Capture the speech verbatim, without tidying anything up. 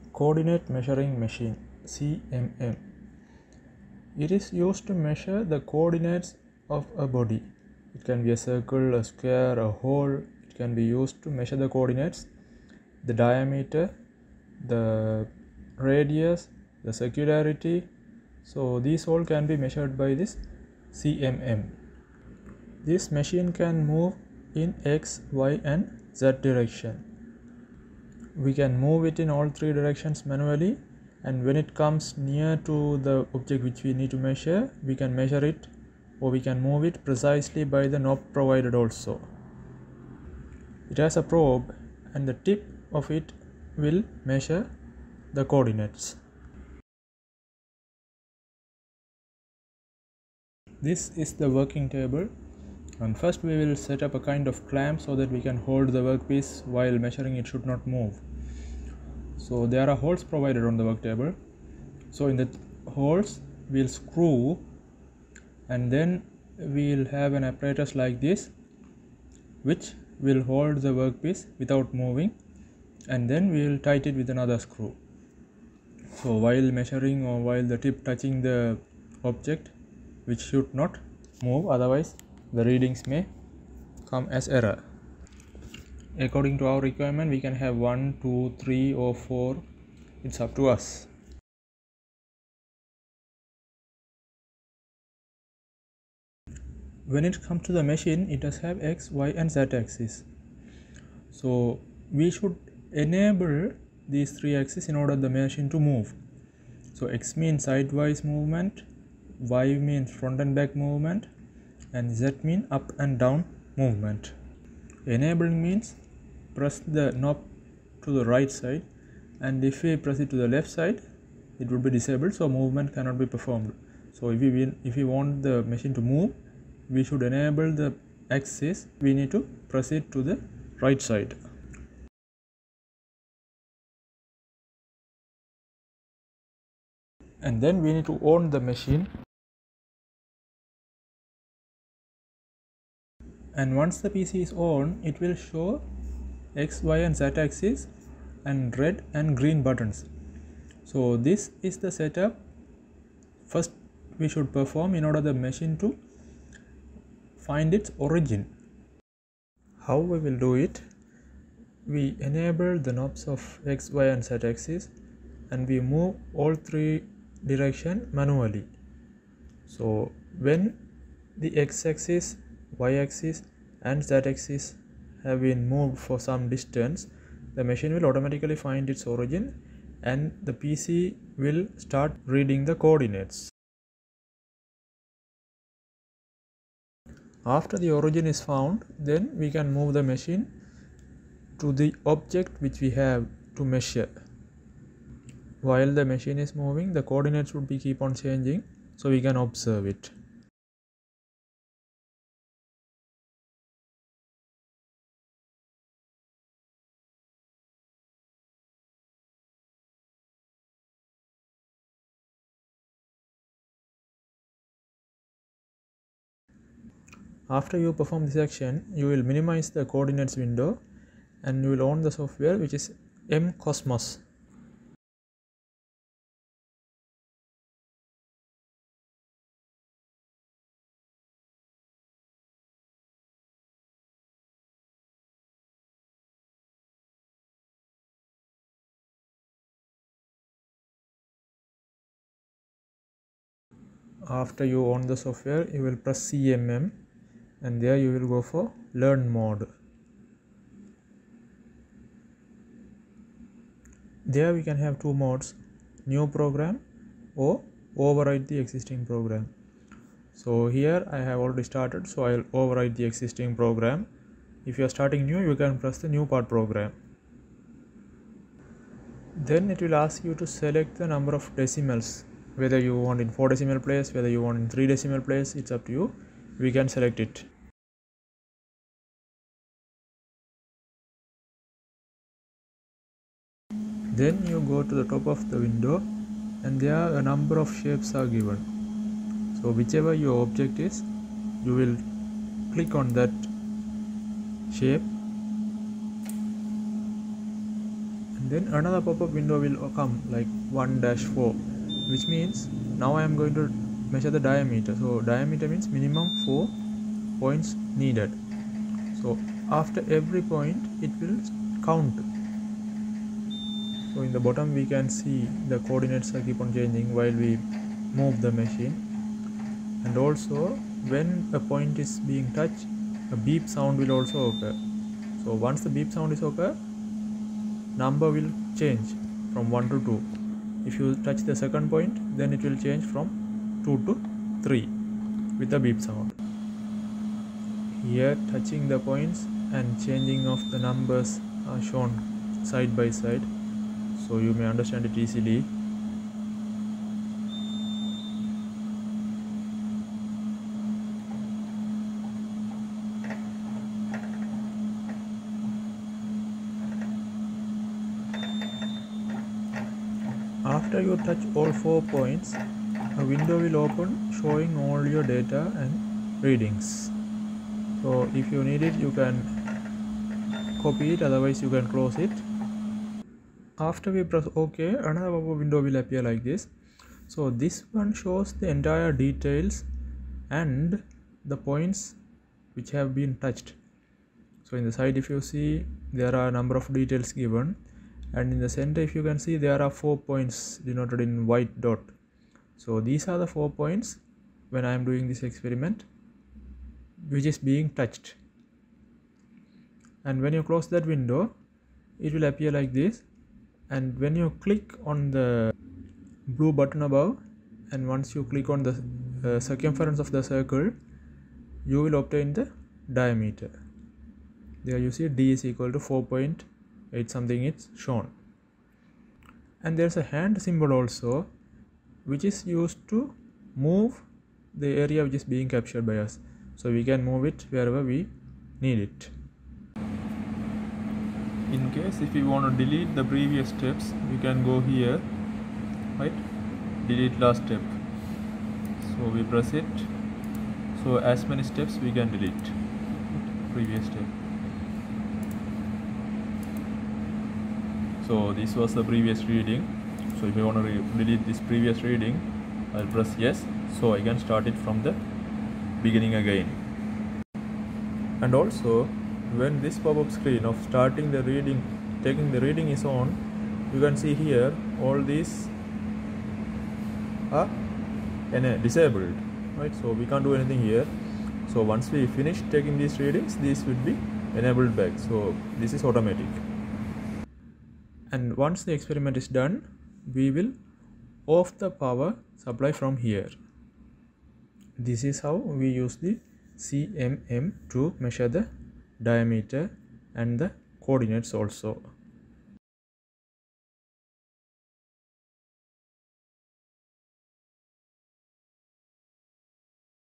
Coordinate Measuring Machine C M M. It is used to measure the coordinates of a body. It can be a circle, a square, a hole. It can be used to measure the coordinates, the diameter, the radius, the circularity. So these all can be measured by this C M M. This machine can move in X, Y and Z direction. We can move it in all three directions manually, and when it comes near to the object which we need to measure, we can measure it or we can move it precisely by the knob provided also. It has a probe and the tip of it will measure the coordinates. This is the working table, and first we will set up a kind of clamp so that we can hold the workpiece while measuring. It should not move. So there are holes provided on the work table. So in the holes we'll screw, and then we'll have an apparatus like this which will hold the workpiece without moving, and then we will tighten it with another screw. So while measuring or while the tip touching the object, which should not move, otherwise the readings may come as error. According to our requirement, we can have one, two, three or four. It's up to us. When it comes to the machine, it does have X, Y and Z axis. So we should enable these three axes in order the machine to move. So X means sidewise movement, Y means front and back movement, and Z means up and down movement. Enabling means press the knob to the right side, and if we press it to the left side, it would be disabled, so movement cannot be performed. So if we if we want the machine to move, we should enable the axis. We need to press it to the right side. And then we need to on the machine. And once the P C is on, it will show X, Y and Z axis and red and green buttons. So this is the setup first we should perform in order the machine to find its origin. How we will do it? We enable the knobs of X, Y and Z axis, and we move all three direction manually. So when the X axis, Y axis and Z axis have been moved for some distance, the machine will automatically find its origin and the P C will start reading the coordinates. After the origin is found, then we can move the machine to the object which we have to measure. While the machine is moving, the coordinates would be keep on changing, so we can observe it. After you perform this action, you will minimize the coordinates window and you will own the software which is M Cosmos. After you own the software, you will press C M M and there you will go for learn mode. There we can have two modes, new program or override the existing program. So here I have already started, so I will override the existing program. If you are starting new, you can press the new part program. Then it will ask you to select the number of decimals, whether you want in four decimal place, whether you want in three decimal place, it's up to you. We can select it. Then you go to the top of the window and there a number of shapes are given. So whichever your object is, you will click on that shape, and Then another pop-up window will come like one dash four, which means now I am going to measure the diameter. So diameter means minimum four points needed. So after every point it will count. So in the bottom we can see the coordinates are keep on changing while we move the machine. And also when a point is being touched, a beep sound will also occur. So once the beep sound is occur, number will change from one to two. If you touch the second point, then it will change from two to three with the beep sound. Here touching the points and changing of the numbers are shown side by side, so you may understand it easily. After you touch all four points, a window will open showing all your data and readings. So if you need it, you can copy it, otherwise you can close it. After we press OK, another window will appear like this. So this one shows the entire details and the points which have been touched. So in the side, if you see, there are a number of details given, and in the center, if you can see, there are four points denoted in white dot. So these are the four points when I am doing this experiment which is being touched. And when you close that window, it will appear like this. And when you click on the blue button above, and once you click on the uh, circumference of the circle, you will obtain the diameter. There you see D is equal to four point eight something, it's shown. And there's a hand symbol also, which is used to move the area which is being captured by us. So we can move it wherever we need it. In case if we want to delete the previous steps, we can go here, right? Delete last step. So we press it. So as many steps we can delete. Previous step. So this was the previous reading. So if I want to re delete this previous reading, I'll press yes. So I can start it from the beginning again. And also, when this pop-up screen of starting the reading, taking the reading is on, you can see here all these are disabled, right? So we can't do anything here. So once we finish taking these readings, these will be enabled back. So this is automatic. And once the experiment is done, we will off the power supply from here. This is how we use the C M M to measure the diameter and the coordinates also.